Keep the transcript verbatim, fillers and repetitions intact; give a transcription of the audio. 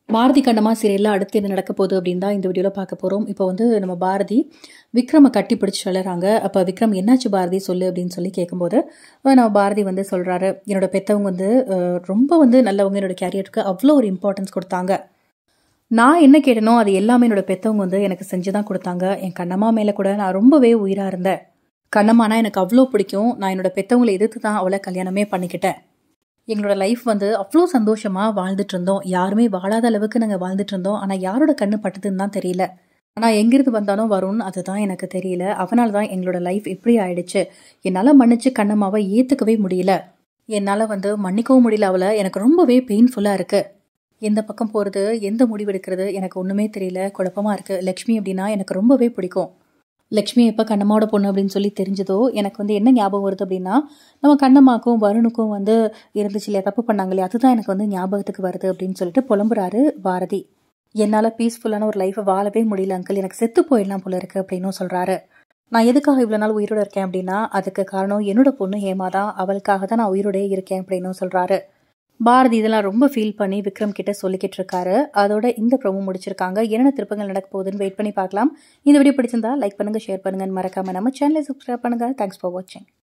பாரதி கண்ணம்மா சீரியல்ல அடுத்து என்ன நடக்க போகுது அப்படின்னு தான் இந்த வீடியோவில் பார்க்க போகிறோம். இப்போ வந்து நம்ம பாரதி விக்ரமை கட்டி பிடிச்சி சொல்லுறாங்க. அப்போ விக்ரம் என்னாச்சு பாரதி சொல்லு அப்படின்னு சொல்லி கேட்கும்போது நம்ம பாரதி வந்து சொல்கிறாரு, என்னோட பெற்றவங்க வந்து ரொம்ப வந்து நல்லவங்க, என்னோட கேரியருக்கு அவ்வளோ ஒரு இம்பார்ட்டன்ஸ் கொடுத்தாங்க. நான் என்ன கேட்டனோ அது எல்லாமே என்னோட பெற்றவங்க வந்து எனக்கு செஞ்சு தான் கொடுத்தாங்க. என் கண்ணம்மா மேலே கூட நான் ரொம்பவே உயிராக இருந்தேன். கண்ணம்மானா எனக்கு அவ்வளோ பிடிக்கும். நான் என்னோட பெற்றவங்களை எதிர்த்து தான் அவளை கல்யாணமே பண்ணிக்கிட்டேன். எங்களோட லைஃப் வந்து அவ்வளோ சந்தோஷமாக வாழ்ந்துட்டு இருந்தோம். யாருமே வாழாத அளவுக்கு நாங்கள் வாழ்ந்துட்டு இருந்தோம். ஆனால் யாரோட கண்ணு பட்டதுன்னு தான் தெரியல. ஆனால் எங்கிருந்து வந்தாலும் வரும்னு அதுதான் எனக்கு தெரியல. அவனால தான் எங்களோட லைஃப் இப்படி ஆயிடுச்சு. என்னால் மன்னிச்சு கண்ணம்மாவை ஏற்றுக்கவே முடியல. என்னால் வந்து மன்னிக்கவும் முடியல அவளை. எனக்கு ரொம்பவே பெயின்ஃபுல்லாக இருக்குது. எந்த பக்கம் போகிறது, எந்த முடிவெடுக்கிறது எனக்கு ஒன்றுமே தெரியல. குழப்பமாக இருக்குது. லக்ஷ்மி அப்படின்னா எனக்கு ரொம்பவே பிடிக்கும். லக்ஷ்மி எப்போ கண்ணம்மாவோட பொண்ணு அப்படின்னு சொல்லி தெரிஞ்சதோ எனக்கு வந்து என்ன ஞாபகம் வருது அப்படின்னா, நம்ம கண்ணம்மாக்கும் வருணுக்கும் வந்து இருந்துச்சு இல்லையா, தப்பு பண்ணாங்க இல்லையா, அதுதான் எனக்கு வந்து ஞாபகத்துக்கு வருது அப்படின்னு சொல்லிட்டு புலம்புறாரு பாரதி. என்னால் பீஸ்ஃபுல்லான ஒரு லைஃப்பை வாழவே முடியல அங்கிள், எனக்கு செத்து போயிடலாம் போல இருக்கு அப்படின்னும் சொல்கிறாரு. நான் எதுக்காக இவ்வளோ நாள் உயிரோடு இருக்கேன் அப்படின்னா அதுக்கு காரணம் என்னோட பொண்ணு ஹேமா தான். அவளுக்காக தான் நான் உயிரோடே இருக்கேன் அப்படின்னும் சொல்கிறாரு. பாரதி இதெல்லாம் ரொம்ப ஃபீல் பண்ணி விக்ரம் கிட்ட சொல்லிக்கிட்டு இருக்காரு. அதோட இந்த ப்ரோமோ முடிச்சிருக்காங்க. என்னென்ன திருப்பங்கள் நடக்க போகுதுன்னு வெயிட் பண்ணி பார்க்கலாம். இந்த வீடியோ பிடிச்சிருந்தா லைக் பண்ணுங்க, ஷேர் பண்ணுங்க, மறக்காம நம்ம சேனலை சப்ஸ்கிரைப் பண்ணுங்க. தேங்க்ஸ் ஃபார் வாட்சிங்.